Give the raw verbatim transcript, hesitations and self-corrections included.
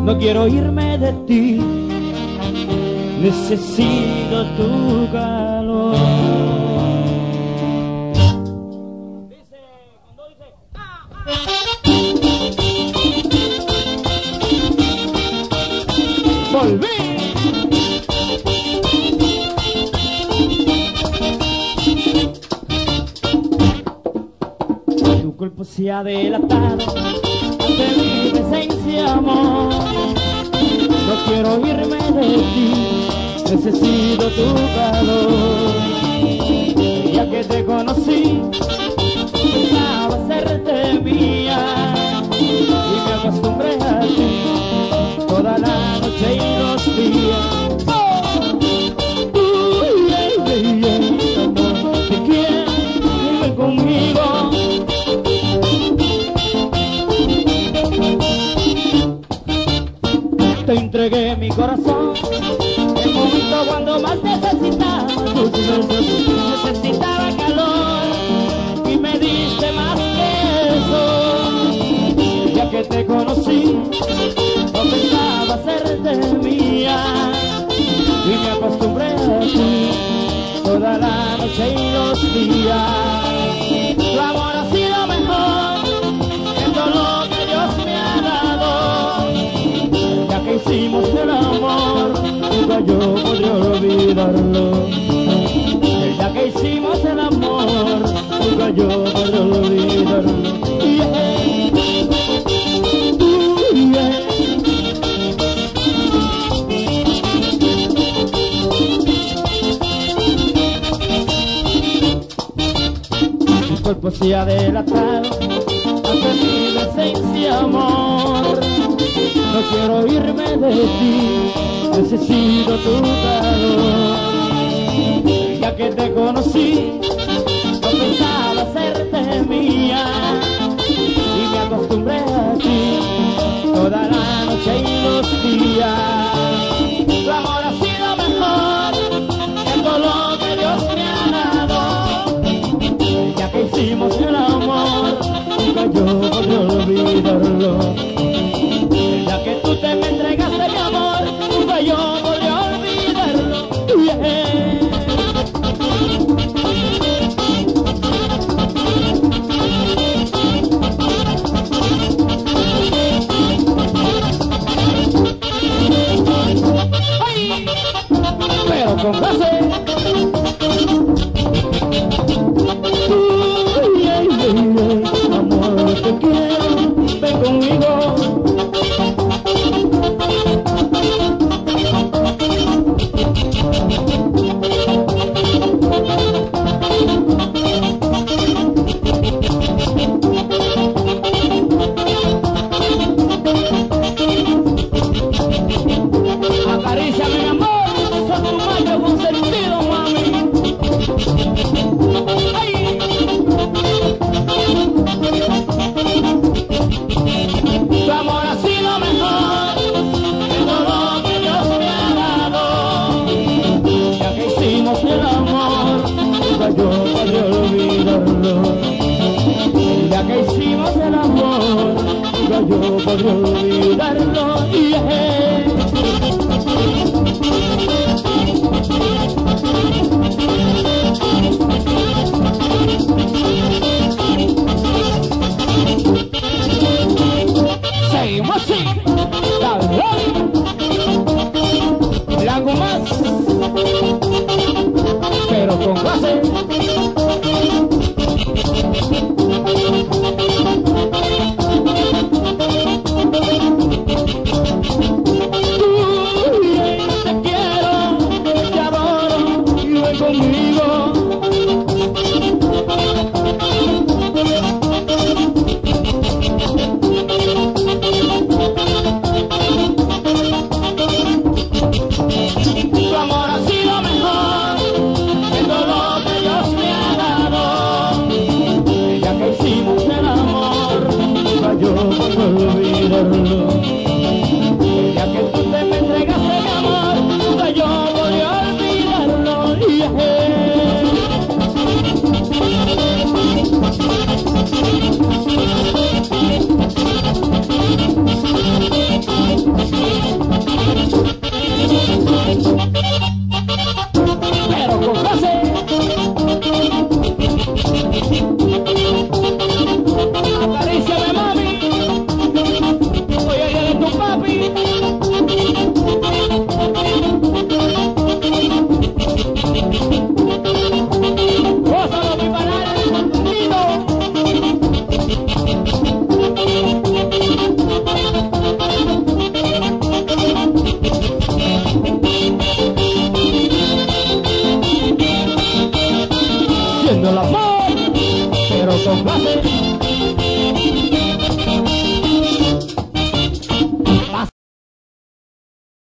No quiero irme de ti, necesito tu calor. Dice, cuando dice, ah, ah. Volví. Tu cuerpo se ha delatado ante mi presencia, amor. No quiero irme de ti, necesito tu calor. Ya que te conocí, pensaba hacerte mía y me acostumbré a ti toda la noche y los días. Oh, uh, yeah, yeah, yeah, amor, te quiero, ven conmigo. Te entregué mi corazón, el momento cuando más necesitaba tus besos, necesitaba calor y me diste más que eso. Ya que te conocí, no pensaba hacerte mía y me acostumbré a ti toda la noche y los días. Tu amor ha sido mejor que todo lo que Dios me ha dado. Ya que hicimos el amor, nunca yo podré olvidarlo. Ya que hicimos el amor, nunca yo podré olvidarlo. Yeah. Tu cuerpo se ha delatado ante mi presencia, amor. No quiero irme de ti, necesito tu calor. Ya que te conocí, no pensaba hacerte mía y me acostumbré a ti toda la noche y los días. Tu amor ha sido mejor que todo lo que Dios me ha dado. Ya que hicimos el amor, nunca yo podré olvidarlo. Ya que tú te me entregaste mi amor, nunca yo podré olvidarlo. Yeah. Ay, pero con clase. Yeah, yeah, yeah. Amor, te quiero, ven conmigo. Acaríciame, mi amor, soy tu macho consentido, mami. Ay. Tu amor ha sido mejor que todo lo que Dios me ha dado. Ya que hicimos el amor, nunca yo podré olvidarlo. Ya que hicimos el amor, nunca yo podré olvidarlo. Yeah. Seguimos así, dale, algo más, pero con clase. Te quiero, te adoro y ven conmigo. Tu amor ha sido mejor que todo lo que Dios me ha dado. Ya que hicimos el amor, nunca yo puedo olvidarlo. Ya que tú te me entregaste mi amor, nunca yo podré olvidarlo. Yeah. haciendo el amor, pero con clase.